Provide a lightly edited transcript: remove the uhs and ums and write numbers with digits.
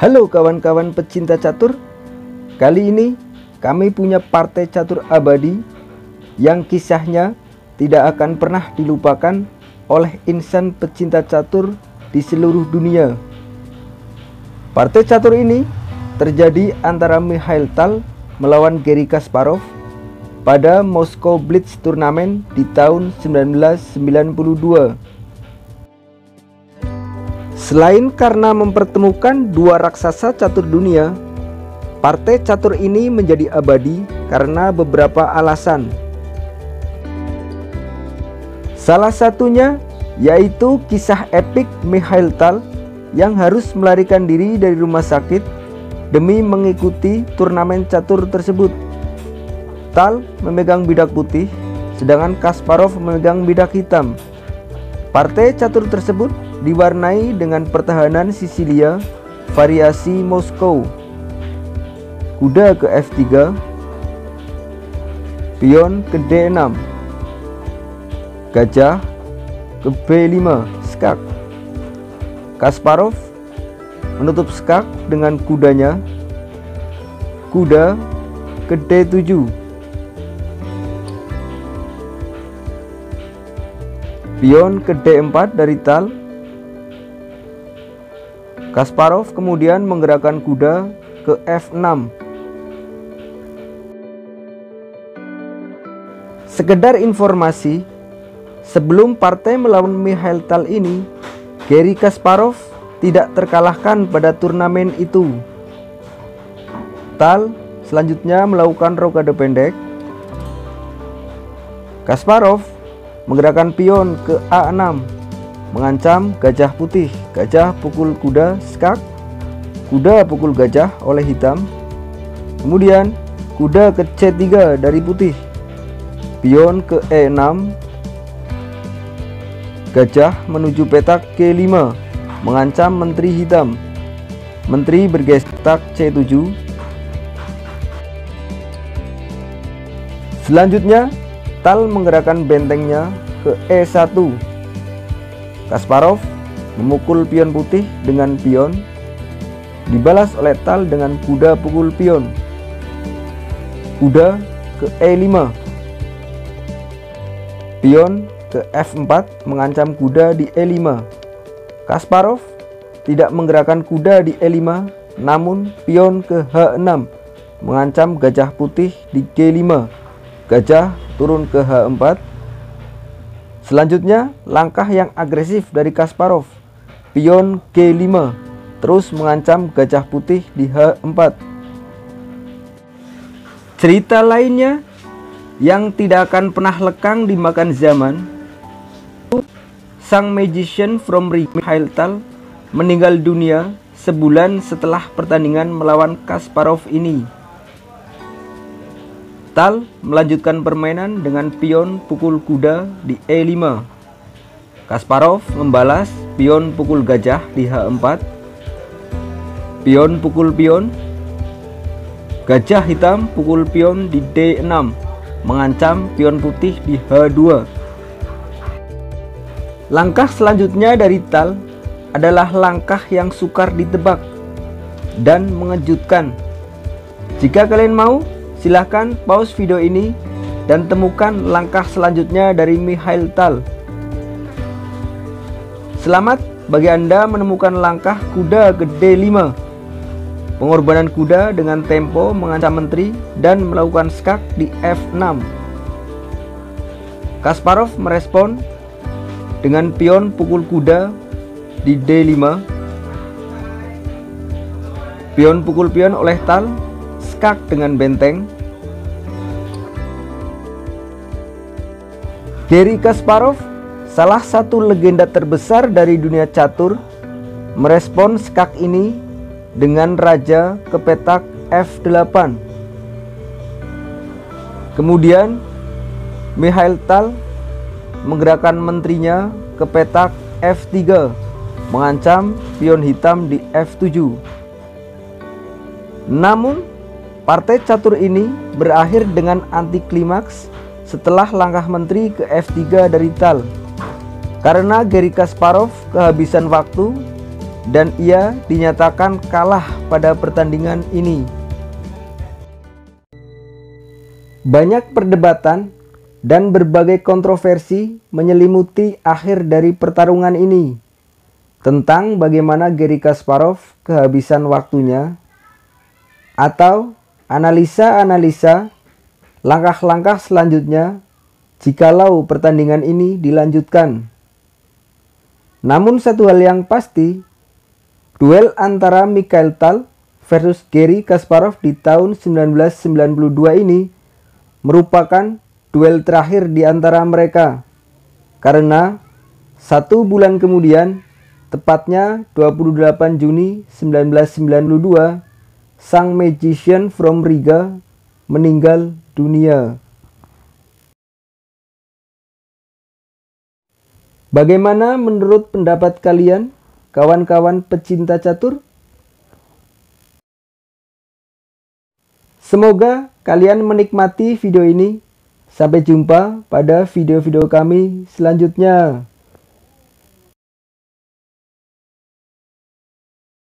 Halo kawan-kawan pecinta catur. Kali ini kami punya partai catur abadi yang kisahnya tidak akan pernah dilupakan oleh insan pecinta catur di seluruh dunia. Partai catur ini terjadi antara Mikhail Tal melawan Garry Kasparov pada Moscow Blitz Turnamen di tahun 1992. Selain karena mempertemukan dua raksasa catur dunia, partai catur ini menjadi abadi karena beberapa alasan. Salah satunya yaitu kisah epik Mikhail Tal yang harus melarikan diri dari rumah sakit demi mengikuti turnamen catur tersebut. Tal memegang bidak putih, sedangkan Kasparov memegang bidak hitam. Partai catur tersebut diwarnai dengan pertahanan Sisilia, variasi Moskow, kuda ke F3, pion ke D6, gajah ke B5, skak. Kasparov menutup skak dengan kudanya, kuda ke D7, pion ke D4 dari Tal. Kasparov kemudian menggerakkan kuda ke F6. Sekedar informasi, sebelum partai melawan Mikhail Tal ini, Garry Kasparov tidak terkalahkan pada turnamen itu. Tal selanjutnya melakukan rokade pendek. Kasparov menggerakkan pion ke A6, mengancam gajah putih. Gajah pukul kuda, skak. Kuda pukul gajah oleh hitam. Kemudian kuda ke C3 dari putih, pion ke E6, gajah menuju petak G5, mengancam menteri hitam. Menteri bergeser petak C7. Selanjutnya Tal menggerakkan bentengnya ke E1. Kasparov memukul pion putih dengan pion, dibalas oleh Tal dengan kuda pukul pion. Kuda ke E5, pion ke F4 mengancam kuda di E5. Kasparov tidak menggerakkan kuda di E5, namun pion ke H6 mengancam gajah putih di G5. Gajah turun ke H4. Selanjutnya langkah yang agresif dari Kasparov, pion G5, terus mengancam gajah putih di H4. Cerita lainnya yang tidak akan pernah lekang dimakan zaman, sang magician from Mikhail Tal meninggal dunia sebulan setelah pertandingan melawan Kasparov ini. Tal melanjutkan permainan dengan pion pukul kuda di E5. Kasparov membalas pion pukul gajah di H4, pion pukul pion. Gajah hitam pukul pion di D6, mengancam pion putih di H2. Langkah selanjutnya dari Tal adalah langkah yang sukar ditebak dan mengejutkan. Jika kalian mau, silahkan pause video ini dan temukan langkah selanjutnya dari Mikhail Tal. Selamat bagi Anda menemukan langkah kuda ke D5. Pengorbanan kuda dengan tempo mengancam menteri dan melakukan skak di F6. Kasparov merespon dengan pion pukul kuda di D5. Pion pukul pion oleh Tal, skak dengan benteng. Garry Kasparov, salah satu legenda terbesar dari dunia catur, merespon skak ini dengan raja ke petak F8. Kemudian Mikhail Tal menggerakkan menterinya ke petak F3, mengancam pion hitam di F7. Namun partai catur ini berakhir dengan anti klimaks setelah langkah menteri ke F3 dari Tal. Karena Garry Kasparov kehabisan waktu, dan ia dinyatakan kalah pada pertandingan ini. Banyak perdebatan dan berbagai kontroversi menyelimuti akhir dari pertarungan ini tentang bagaimana Garry Kasparov kehabisan waktunya, atau analisa-analisa langkah-langkah selanjutnya jikalau pertandingan ini dilanjutkan. Namun satu hal yang pasti, duel antara Mikhail Tal versus Garry Kasparov di tahun 1992 ini merupakan duel terakhir di antara mereka, karena 1 bulan kemudian, tepatnya 28 Juni 1992, sang magician from Riga meninggal dunia. Bagaimana menurut pendapat kalian, kawan-kawan pecinta catur? Semoga kalian menikmati video ini. Sampai jumpa pada video-video kami selanjutnya.